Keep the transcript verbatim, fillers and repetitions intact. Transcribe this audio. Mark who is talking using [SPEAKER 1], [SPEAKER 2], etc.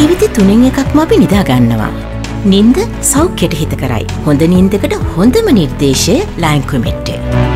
[SPEAKER 1] ජීවිතේ තුනෙන් එකක්ම අපි නිදා ගන්නවා. නිින්ද සෞඛ්‍යයට හිතකරයි. හොඳ නිින්දකට හොඳම නිර්දේශය ලයන්කුවෙට්.